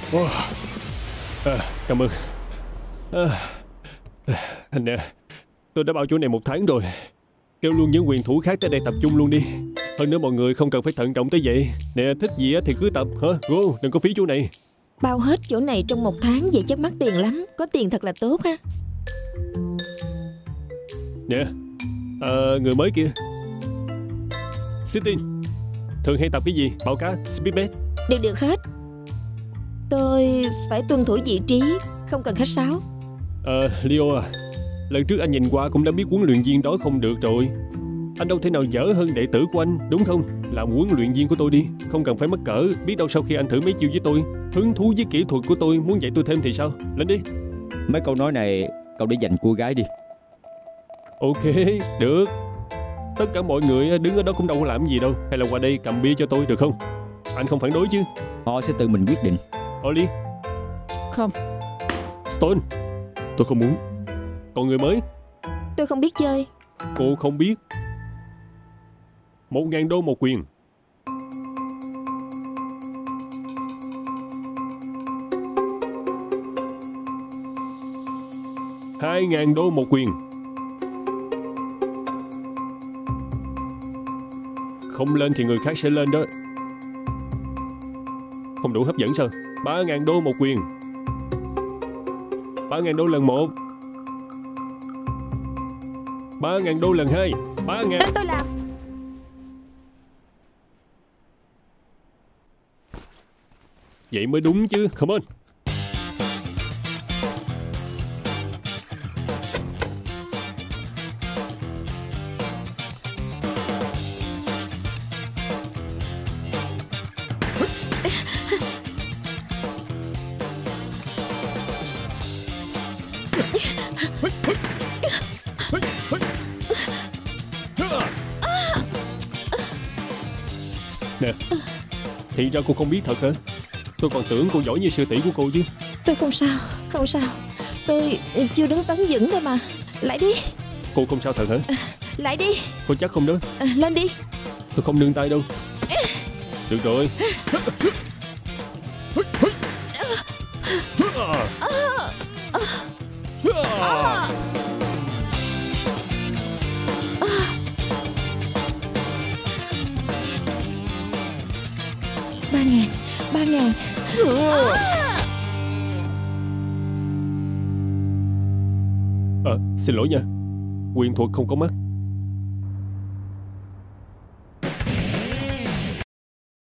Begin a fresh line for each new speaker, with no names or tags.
Cảm ơn. Nè, tôi đã bao chỗ này 1 tháng rồi. Kêu luôn những quyền thủ khác tới đây tập trung luôn đi. Hơn nữa mọi người không cần phải thận trọng tới vậy. Nè, thích gì thì cứ tập hả. Go, đừng có phí chỗ này.
Bao hết chỗ này trong 1 tháng vậy chắc mắc tiền lắm. Có tiền thật là tốt ha.
Nè, người mới kia, Sitting, thường hay tập cái gì? Bảo cá, speedbet?
Đều được hết. Tôi phải tuân thủ vị trí, không cần khách sáo.
Leo à, lần trước anh nhìn qua cũng đã biết huấn luyện viên đó không được rồi. Anh đâu thể nào dở hơn đệ tử của anh, đúng không? Làm huấn luyện viên của tôi đi, không cần phải mắc cỡ. Biết đâu sau khi anh thử mấy chiêu với tôi, hứng thú với kỹ thuật của tôi, muốn dạy tôi thêm thì sao? Lên đi.
Mấy câu nói này cậu để dành cô gái đi.
Ok, được. Tất cả mọi người đứng ở đó cũng đâu có làm gì đâu. Hay là qua đây cầm bia cho tôi được không? Anh không phản đối chứ?
Họ sẽ tự mình quyết định.
Oli.
Không.
Stone. Tôi không muốn. Còn người mới?
Tôi không biết chơi.
Cô không biết. 1.000 đô một quyền. 2.000 đô một quyền. Không lên thì người khác sẽ lên đó. Không đủ hấp dẫn sao? 3.000 đô một quyền. 3.000 đô lần 1. 3.000 đô lần 2. 3.000.
Để tôi làm.
Vậy mới đúng chứ. Come on. Nè, thì ra cô không biết thật hả? Tôi còn tưởng cô giỏi như sư tỷ của cô chứ.
Tôi không sao, không sao. Tôi chưa đứng tấn vững thôi mà. Lại đi.
Cô không sao thật hả?
Lại đi.
Cô chắc không đó?
Lên đi.
Tôi không nương tay đâu. Được rồi.
3.000. 3.000.
Xin lỗi nha. Quyền thuật không có mắt.